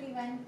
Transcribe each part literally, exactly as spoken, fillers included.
everyone.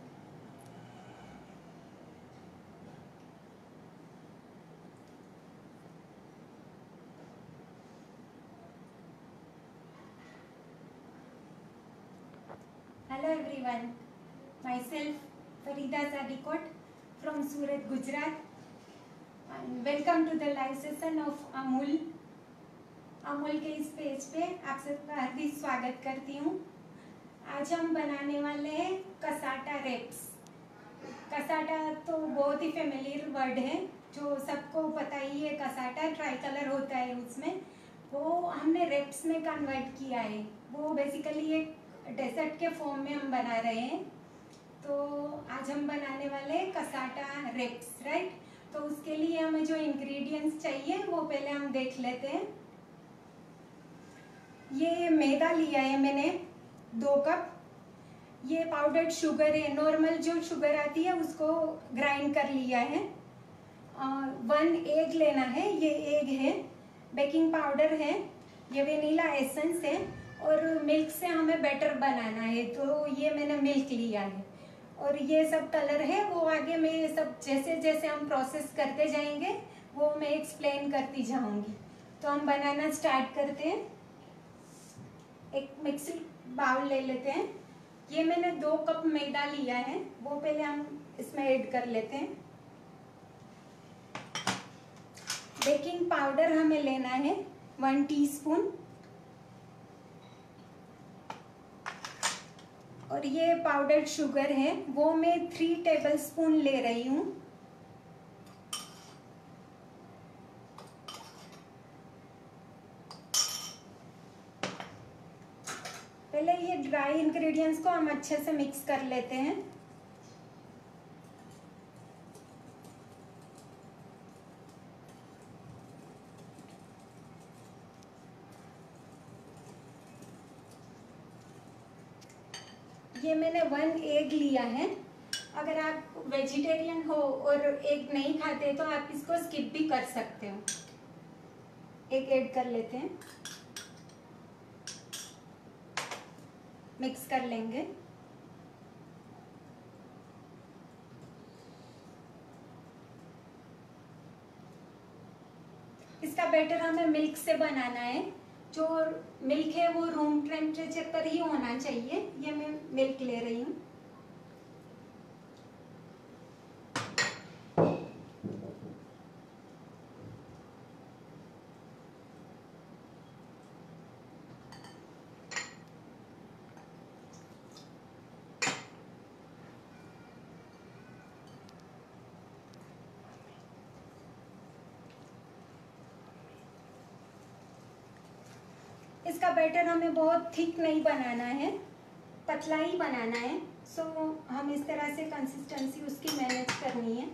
Hello everyone. Myself Farida Zadikot from Surat, Gujarat. And welcome to the live session of Amul. Amul के इस page पे आप सबका हार्दिक स्वागत करती हूँ। आज हम बनाने वाले हैं कसाटा रेप्स। कसाटा तो बहुत ही फेमिलियर वर्ड है, जो सबको पता ही है। कसाटा ट्राई कलर होता है उसमें, वो हमने रेप्स में कन्वर्ट किया है। वो बेसिकली एक डेजर्ट के फॉर्म में हम बना रहे हैं। तो आज हम बनाने वाले हैं कसाटा रेप्स, राइट। तो उसके लिए हमें जो इंग्रेडिएंट्स चाहिए वो पहले हम देख लेते हैं। ये मैदा लिया है मैंने दो कप। ये पाउडर्ड शुगर है, नॉर्मल जो शुगर आती है उसको ग्राइंड कर लिया है। वन एग लेना है, ये एग है। बेकिंग पाउडर है, ये वेनिला एसेंस है, और मिल्क से हमें बैटर बनाना है, तो ये मैंने मिल्क लिया है। और ये सब कलर है, वो आगे मैं ये सब जैसे जैसे हम प्रोसेस करते जाएंगे वो मैं एक्सप्लेन करती जाऊंगी। तो हम बनाना स्टार्ट करते हैं। एक मिक्सी बाउल ले लेते हैं। ये मैंने दो कप मैदा लिया है, वो पहले हम इसमें ऐड कर लेते हैं। बेकिंग पाउडर हमें लेना है वन टीस्पून, और ये पाउडर्ड शुगर है वो मैं थ्री टेबलस्पून ले रही हूँ। पहले ये ड्राई इंग्रेडिएंट्स को हम अच्छे से मिक्स कर लेते हैं। ये मैंने वन एग लिया है। अगर आप वेजिटेरियन हो और एग नहीं खाते तो आप इसको स्किप भी कर सकते हो। एग ऐड कर लेते हैं, मिक्स कर लेंगे। इसका बैटर हमें मिल्क से बनाना है। जो मिल्क है वो रूम टेम्परेचर पर ही होना चाहिए। ये मैं मिल्क ले रही हूँ। इसका बैटर हमें बहुत थिक नहीं बनाना है, पतला ही बनाना है। सो हम इस तरह से कंसिस्टेंसी उसकी मैनेज करनी है।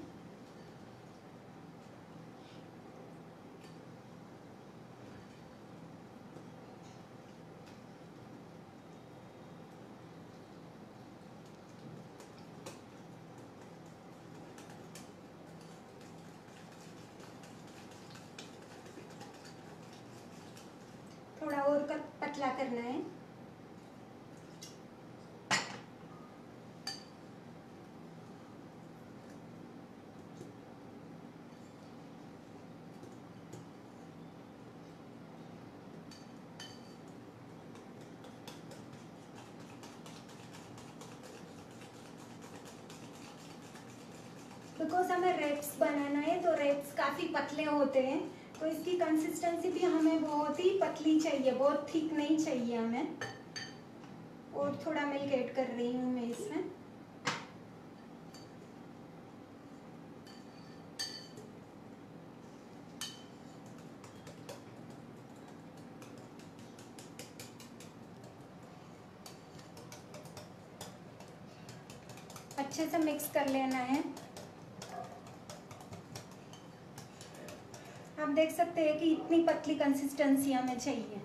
थोड़ा और पतला करना है। बिकॉज हमें रेप्स बनाना है, तो रेप्स काफी पतले होते हैं, तो इसकी कंसिस्टेंसी भी हमें बहुत ही पतली चाहिए, बहुत थिक नहीं चाहिए हमें। और थोड़ा मिल्क ऐड कर रही हूँ मैं इसमें। अच्छे से मिक्स कर लेना है। आप देख सकते हैं कि इतनी पतली कंसिस्टेंसी हमें चाहिए।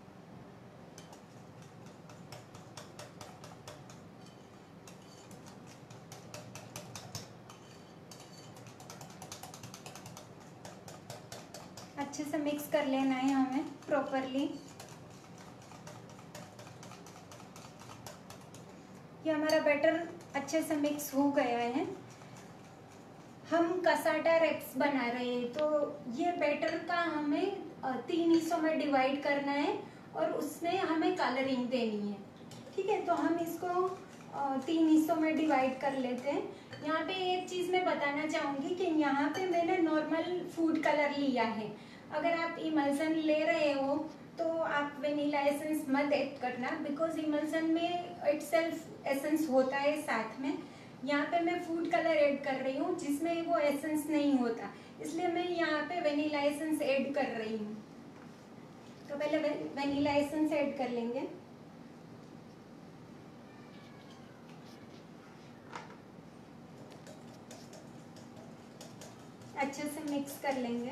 अच्छे से मिक्स कर लेना है हमें प्रॉपरली। ये हमारा बैटर अच्छे से मिक्स हो गया है। हम कसाटा रेप्स बना रहे हैं, तो ये बैटर का हमें तीन हिस्सों में डिवाइड करना है और उसमें हमें कलरिंग देनी है। ठीक है, तो हम इसको तीन हिस्सों में डिवाइड कर लेते हैं। यहाँ पे एक चीज़ मैं बताना चाहूँगी कि यहाँ पे मैंने नॉर्मल फूड कलर लिया है। अगर आप इमल्सन ले रहे हो तो आप वेनिला एसेंस मत ऐड करना, बिकॉज इमल्सन में इटसेल्फ एसेंस होता है साथ में। यहाँ पे मैं फूड कलर ऐड कर रही हूँ जिसमें वो एसेंस नहीं होता, इसलिए मैं यहाँ पे वेनिला एसेंस ऐड कर रही हूँ। तो पहले वे, वेनिला एसेंस ऐड कर लेंगे। अच्छे से मिक्स कर लेंगे।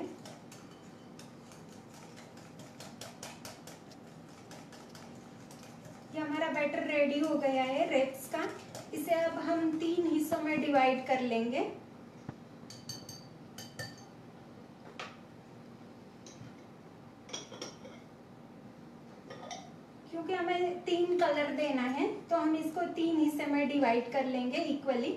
ये हमारा बैटर रेडी हो गया है रेप्स का। इसे अब हम तीन हिस्सों में डिवाइड कर लेंगे। क्योंकि हमें तीन कलर देना है तो हम इसको तीन हिस्से में डिवाइड कर लेंगे इक्वली।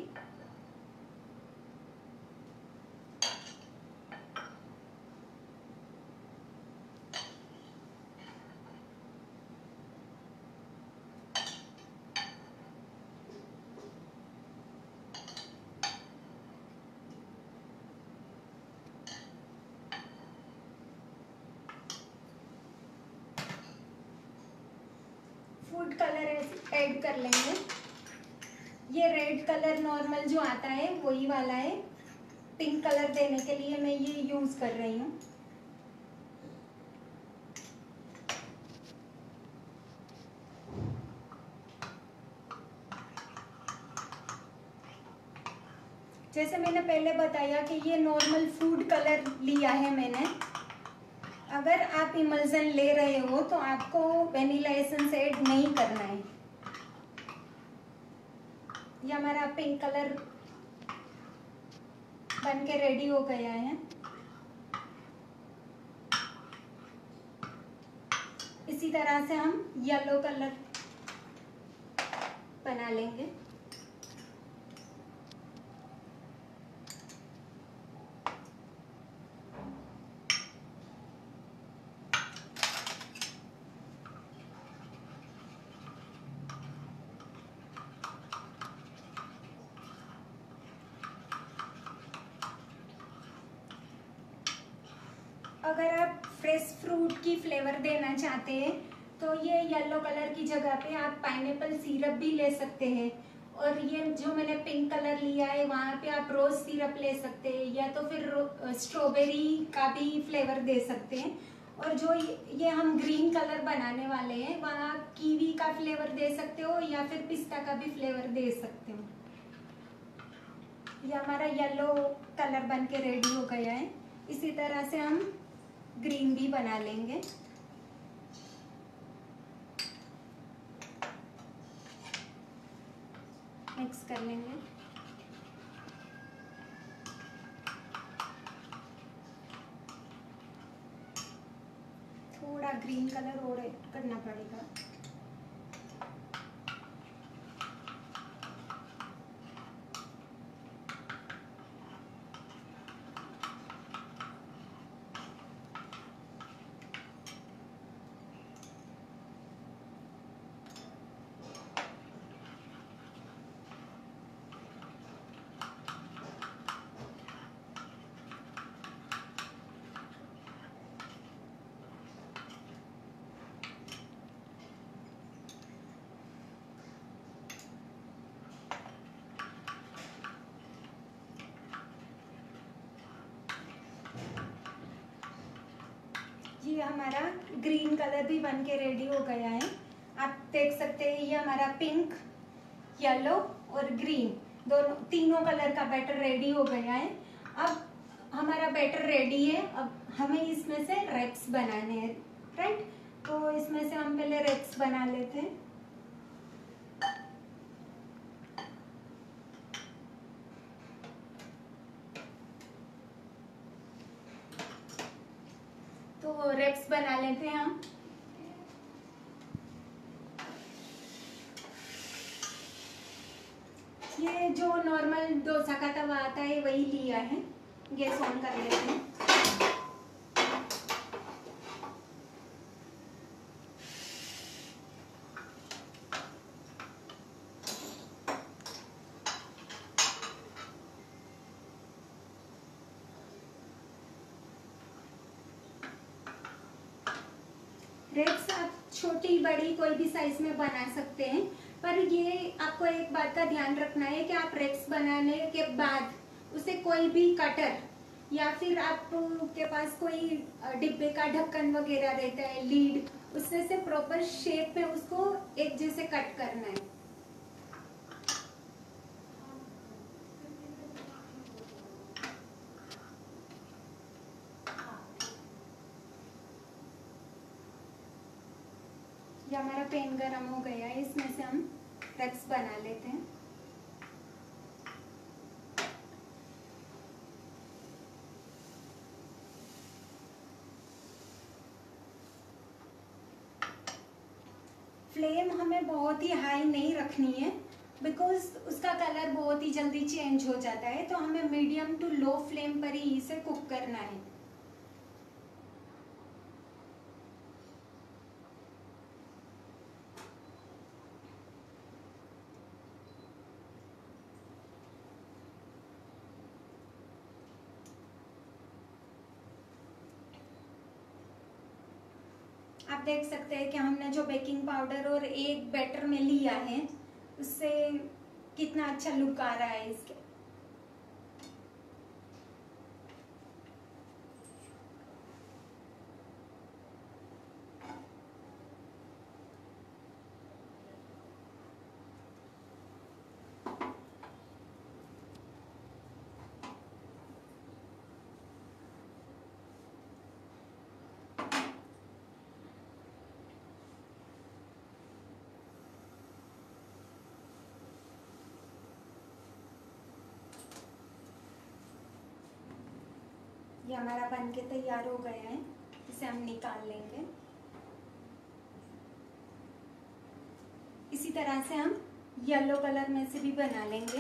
फूड कलर ऐड कर लेंगे। ये रेड कलर नॉर्मल जो आता है वही वाला है। पिंक कलर देने के लिए मैं ये यूज कर रही हूँ। जैसे मैंने पहले बताया कि ये नॉर्मल फूड कलर लिया है मैंने। अगर आप इमल्सन ले रहे हो तो आपको वेनिला एसेंस ऐड नहीं करना है। ये हमारा पिंक कलर बन के रेडी हो गया है। इसी तरह से हम येलो कलर बना लेंगे। अगर आप फ्रेश फ्रूट की फ्लेवर देना चाहते हैं तो ये येलो कलर की जगह पे आप पाइनएप्पल सिरप भी ले सकते हैं। और ये जो मैंने पिंक कलर लिया है वहाँ पे आप रोज सिरप ले सकते हैं, या तो फिर स्ट्रॉबेरी का भी फ्लेवर दे सकते हैं। और जो ये हम ग्रीन कलर बनाने वाले हैं वहाँ आप कीवी का फ्लेवर दे सकते हो या फिर पिस्ता का भी फ्लेवर दे सकते हो। ये हमारा येलो कलर बन के रेडी हो गया है। इसी तरह से हम ग्रीन भी बना लेंगे। मिक्स कर लेंगे। थोड़ा ग्रीन कलर और ऐड करना पड़ेगा। ये हमारा ग्रीन कलर भी बन के रेडी हो गया है। आप देख सकते हैं ये हमारा पिंक, येलो और ग्रीन दोनों तीनों कलर का बैटर रेडी हो गया है। अब हमारा बैटर रेडी है। अब हमें इसमें से रेप्स बनाने हैं, राइट? तो इसमें से हम पहले रेप्स बना लेते हैं। तो रेप्स बना लेते हैं हम। ये जो नॉर्मल डोसा का तवा आता है वही लिया है। गैस ऑन कर लेते हैं। रेक्स आप छोटी बड़ी कोई भी साइज में बना सकते हैं, पर ये आपको एक बात का ध्यान रखना है कि आप रेक्स बनाने के बाद उसे कोई भी कटर या फिर आपके पास कोई डिब्बे का ढक्कन वगैरह रहता है, लीड, उससे से प्रॉपर शेप में उसको एक जैसे कट करना है। ये हमारा पैन गरम हो गया है, इसमें से हम रेक्स बना लेते हैं। फ्लेम हमें बहुत ही हाई नहीं रखनी है, बिकॉज उसका कलर बहुत ही जल्दी चेंज हो जाता है, तो हमें मीडियम टू लो फ्लेम पर ही इसे कुक करना है। आप देख सकते हैं कि हमने जो बेकिंग पाउडर और एक बैटर में लिया है उससे कितना अच्छा लुक आ रहा है इसके। ये हमारा बन के तैयार हो गया है, इसे हम निकाल लेंगे। इसी तरह से हम येलो कलर में से भी बना लेंगे।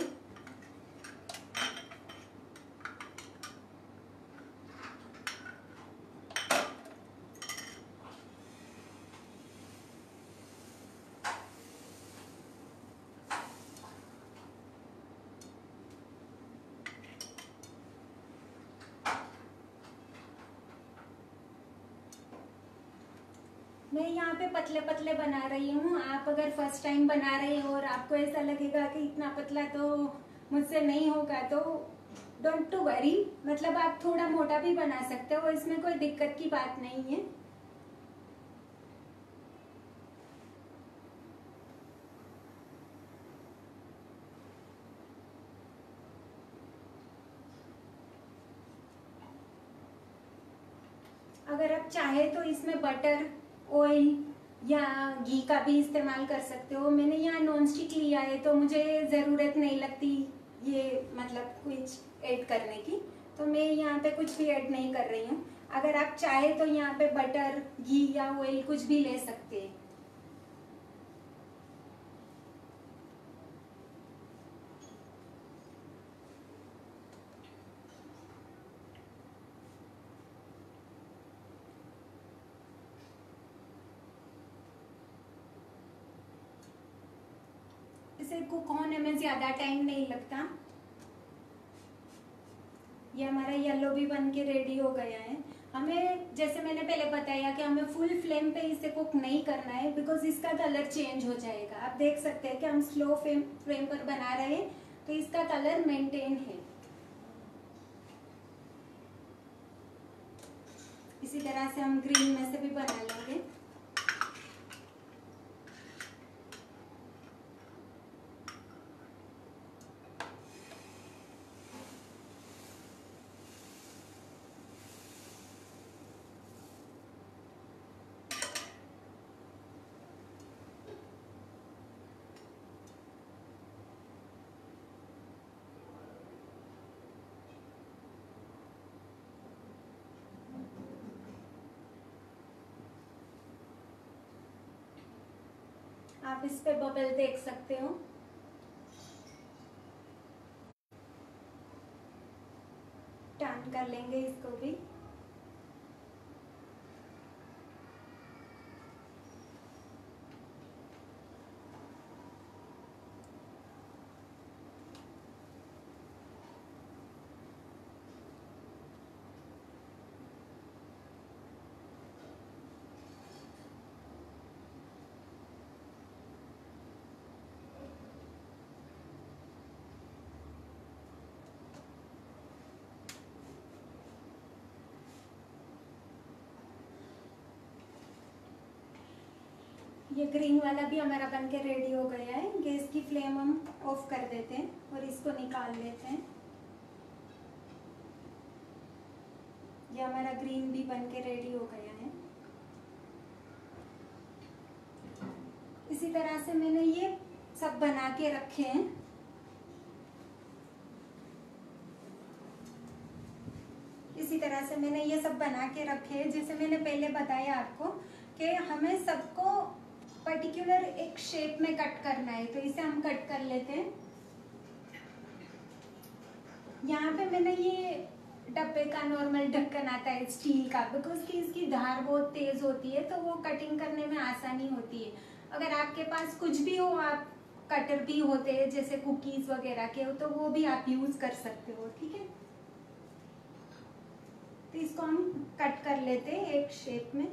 मैं यहाँ पे पतले पतले बना रही हूँ। आप अगर फर्स्ट टाइम बना रहे हो और आपको ऐसा लगेगा कि इतना पतला तो मुझसे नहीं होगा, तो डोंट टू वरी, मतलब आप थोड़ा मोटा भी बना सकते हो, इसमें कोई दिक्कत की बात नहीं है। अगर आप चाहे तो इसमें बटर, ऑयल या घी का भी इस्तेमाल कर सकते हो। मैंने यहाँ नॉन स्टिक लिया है तो मुझे ज़रूरत नहीं लगती ये मतलब कुछ ऐड करने की, तो मैं यहाँ पे कुछ भी ऐड नहीं कर रही हूँ। अगर आप चाहे तो यहाँ पे बटर, घी या ऑयल कुछ भी ले सकते हैं। इसे कुक होने में ज्यादा टाइम नहीं लगता। ये हमारा येलो भी बन के रेडी हो गया है। हमें, जैसे मैंने पहले बताया कि हमें फुल फ्लेम पे इसे कुक नहीं करना है, बिकॉज इसका कलर चेंज हो जाएगा। आप देख सकते हैं कि हम स्लो फ्लेम फ्लेम पर बना रहे हैं तो इसका कलर मेंटेन है। इसी तरह से हम ग्रीन में से भी बना लेंगे। आप इस पे बबल देख सकते हो। ऑन कर लेंगे इसको भी। ये ग्रीन वाला भी हमारा बन के रेडी हो गया है। गैस की फ्लेम हम ऑफ कर देते हैं और इसको निकाल लेते हैं। ये हमारा ग्रीन भी बन के रेडी हो गया है। इसी तरह से मैंने ये सब बना के रखे हैं। इसी तरह से मैंने ये सब बना के रखे हैं। जैसे मैंने पहले बताया आपको कि हमें सबको पर्टिकुलर एक शेप में कट करना है, तो इसे हम कट कर लेते हैं। यहाँ पे मैंने ये डब्बे का नॉर्मल ढक्कन आता है स्टील का, बिकॉज की इसकी धार बहुत तेज होती है तो वो कटिंग करने में आसानी होती है। अगर आपके पास कुछ भी हो, आप कटर भी होते हैं जैसे कुकीज वगैरह के, तो वो भी आप यूज कर सकते हो। ठीक है, तो इसको हम कट कर लेते हैं एक शेप में।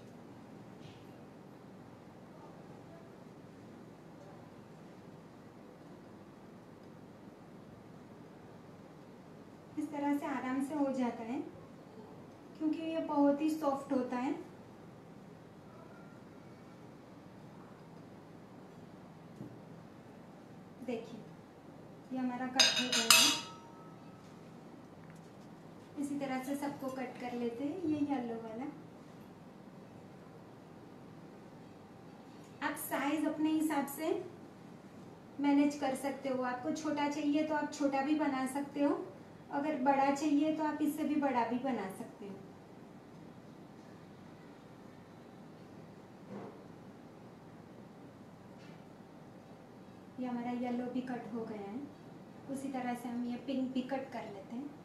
इस तरह से आराम से हो जाता है क्योंकि ये बहुत ही सॉफ्ट होता है। देखिए ये हमारा कट हो गया है। इसी तरह से सबको कट कर लेते हैं। ये येलो वाला आप साइज अपने हिसाब से मैनेज कर सकते हो। आपको छोटा चाहिए तो आप छोटा भी बना सकते हो, अगर बड़ा चाहिए तो आप इससे भी बड़ा भी बना सकते हो। ये हमारा येलो भी कट हो गया है। उसी तरह से हम ये पिंक भी कट कर लेते हैं।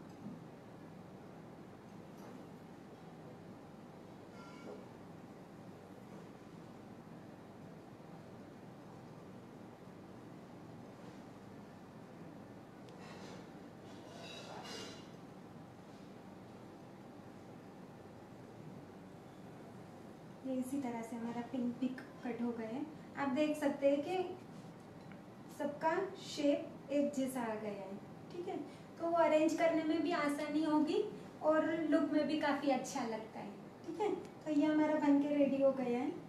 ये इसी तरह से हमारा पिंक भी कट हो गया है। आप देख सकते हैं कि सबका शेप एक जैसा आ गया है। ठीक है, तो वो अरेंज करने में भी आसानी होगी और लुक में भी काफी अच्छा लगता है। ठीक है, तो ये हमारा बन के रेडी हो गया है।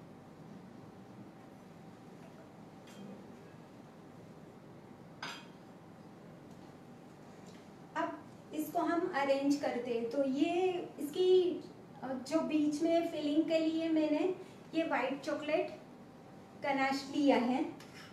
अब इसको हम अरेंज करते हैं। तो ये इसकी जो बीच में फिलिंग के लिए मैंने ये वाइट चॉकलेट गनाश लिया है,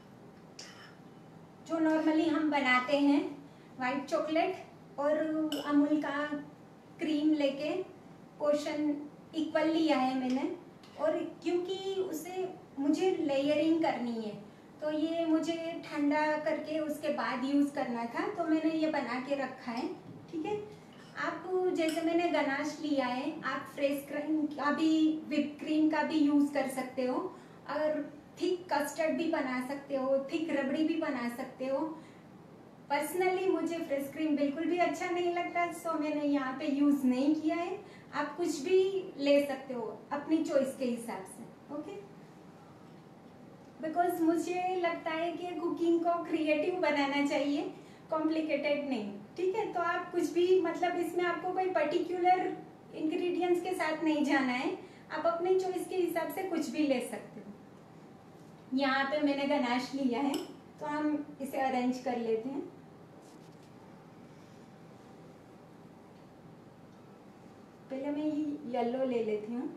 जो नॉर्मली हम बनाते हैं। वाइट चॉकलेट और अमूल का क्रीम लेके पोर्शन इक्वल लिया है मैंने, और क्योंकि उसे मुझे लेयरिंग करनी है तो ये मुझे ठंडा करके उसके बाद यूज करना था, तो मैंने ये बना के रखा है। ठीक है, आप जैसे मैंने गनाश लिया है, आप फ्रेश क्रीम का भी विप क्रीम का भी यूज कर सकते हो, और थिक कस्टर्ड भी बना सकते हो, थिक रबड़ी भी बना सकते हो। पर्सनली मुझे फ्रेश क्रीम बिल्कुल भी अच्छा नहीं लगता, सो मैंने यहाँ पे यूज नहीं किया है। आप कुछ भी ले सकते हो अपनी चॉइस के हिसाब से। ओके, बिकॉज मुझे लगता है कि कुकिंग को क्रिएटिव बनाना चाहिए, कॉम्प्लिकेटेड नहीं। ठीक है, तो आप कुछ भी, मतलब इसमें आपको कोई पर्टिकुलर इंग्रेडिएंट्स के साथ नहीं जाना है, आप अपनी चॉइस के हिसाब से कुछ भी ले सकते हो। यहाँ पे मैंने गनाश लिया है तो हम इसे अरेंज कर लेते हैं। पहले मैं ये येलो ले लेती हूँ।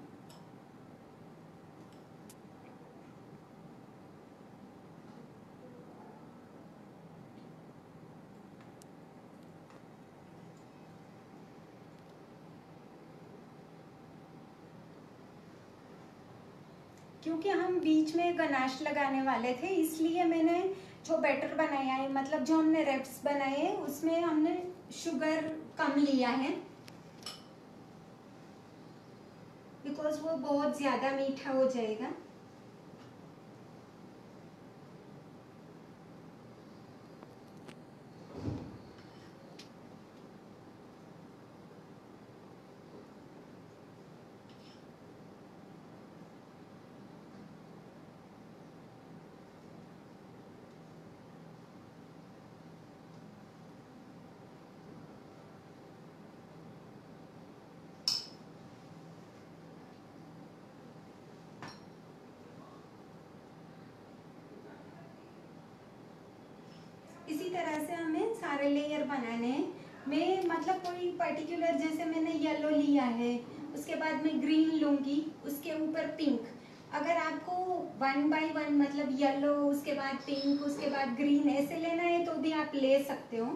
क्योंकि हम बीच में गनाश लगाने वाले थे, इसलिए मैंने जो बैटर बनाया है, मतलब जो हमने रेप्स बनाए हैं, उसमें हमने शुगर कम लिया है, बिकॉज वो बहुत ज़्यादा मीठा हो जाएगा। इसी तरह से हमें सारे लेयर बनाने हैं। मैं मतलब कोई पर्टिकुलर, जैसे मैंने येलो लिया है, उसके बाद मैं ग्रीन लूंगी, उसके ऊपर पिंक। अगर आपको वन बाय वन मतलब येलो, उसके बाद पिंक, उसके बाद ग्रीन ऐसे लेना है तो भी आप ले सकते हो।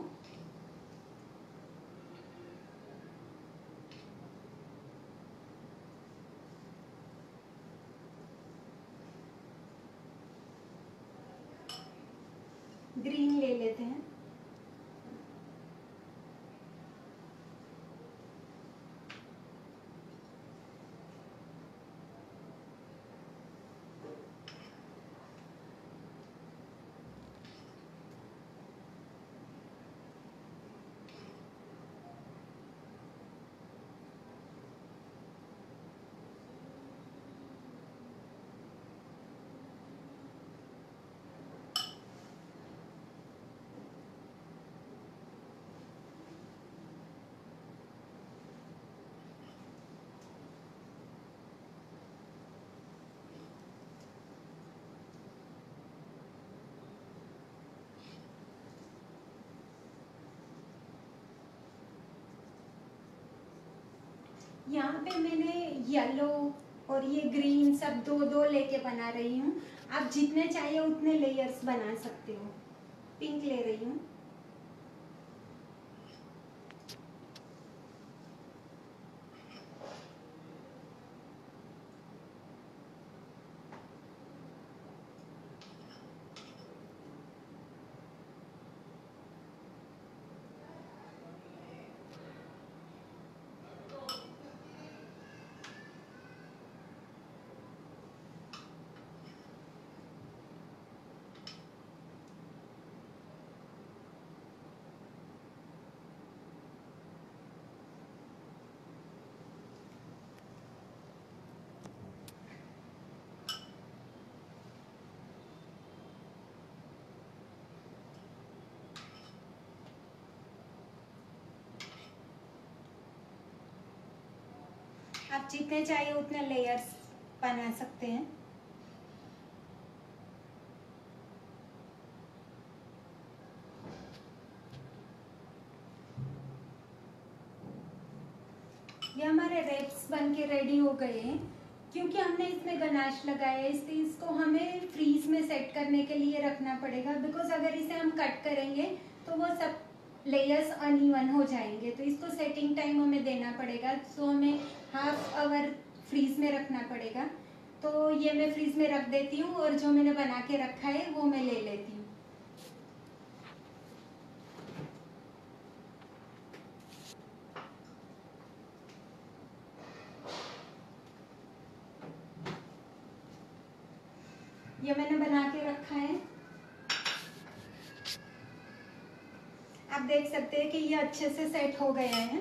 ग्रीन ले लेते हैं। यहाँ पे मैंने येलो और ये ग्रीन सब दो दो लेके बना रही हूँ। आप जितने चाहिए उतने लेयर्स बना सकते हो। पिंक ले रही हूँ। आप जितने चाहिए उतने लेयर्स बना सकते हैं। ये हमारे रेप्स बन के रेडी हो गए हैं। क्योंकि हमने इसमें गनाश लगाया है, इसलिए इसको हमें फ्रीज में सेट करने के लिए रखना पड़ेगा। बिकॉज अगर इसे हम कट करेंगे तो वो सब लेयर्स अनइवन हो जाएंगे, तो इसको सेटिंग टाइम हमें देना पड़ेगा। सो हमें हाफ आवर फ्रीज में रखना पड़ेगा। तो ये मैं फ्रीज में रख देती हूँ और जो मैंने बना के रखा है वो मैं ले लेती हूँ। ये मैंने बना के रखा है। आप देख सकते हैं कि ये अच्छे से सेट हो गया है।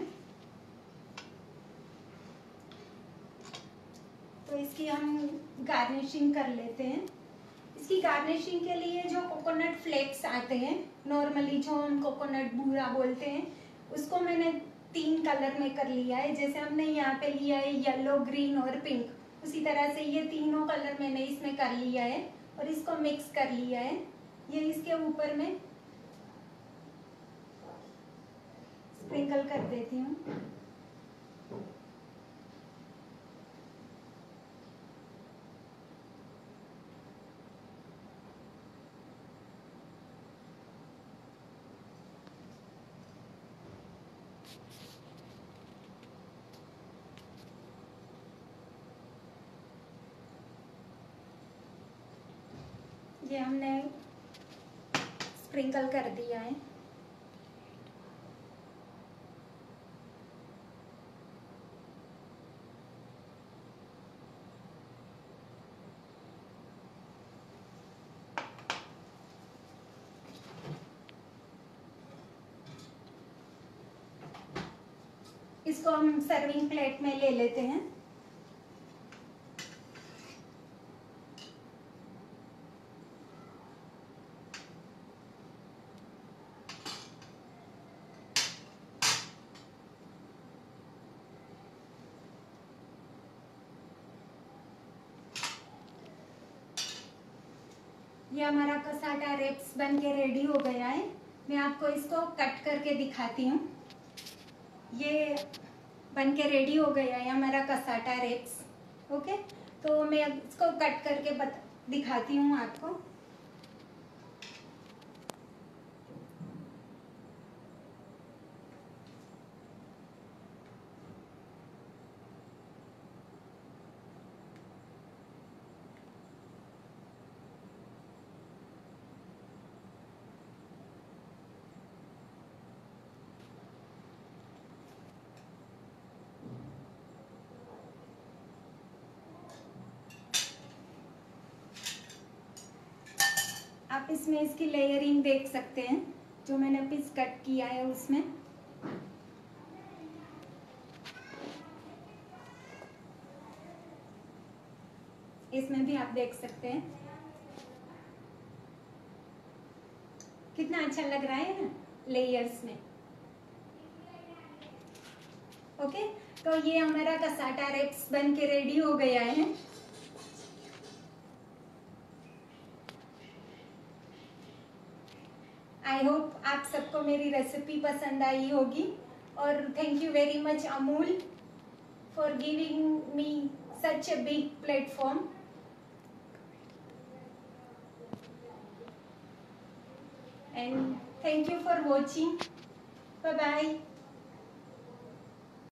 तो इसकी हम गार्निशिंग कर लेते हैं। इसकी गार्निशिंग के लिए जो कोकोनट फ्लेक्स आते हैं, नॉर्मली जो हम कोकोनट बूरा बोलते हैं, उसको मैंने तीन कलर में कर लिया है। जैसे हमने यहाँ पे लिया है येलो, ग्रीन और पिंक, उसी तरह से ये तीनों कलर मैंने इसमें कर लिया है और इसको मिक्स कर लिया है। ये इसके ऊपर में स्प्रिंकल कर देती हूँ। ये हमने स्प्रिंकल कर दिया है। इसको हम सर्विंग प्लेट में ले लेते हैं। ये हमारा कसाटा रेप्स बन के रेडी हो गया है। मैं आपको इसको कट करके दिखाती हूँ। ये बन के रेडी हो गया है हमारा कसाटा रेप्स। ओके, तो मैं इसको कट करके बत, दिखाती हूँ आपको। आप इसमें इसकी लेयरिंग देख सकते हैं, जो मैंने पीस कट किया है उसमें। इसमें भी आप देख सकते हैं कितना अच्छा लग रहा है ना लेयर्स में। ओके, तो ये हमारा कसाटा रेप्स बन के रेडी हो गया है। आई होप आप सबको मेरी रेसिपी पसंद आई होगी, और thank you very much Amul for giving me such a big platform. And thank you for watching. Bye bye.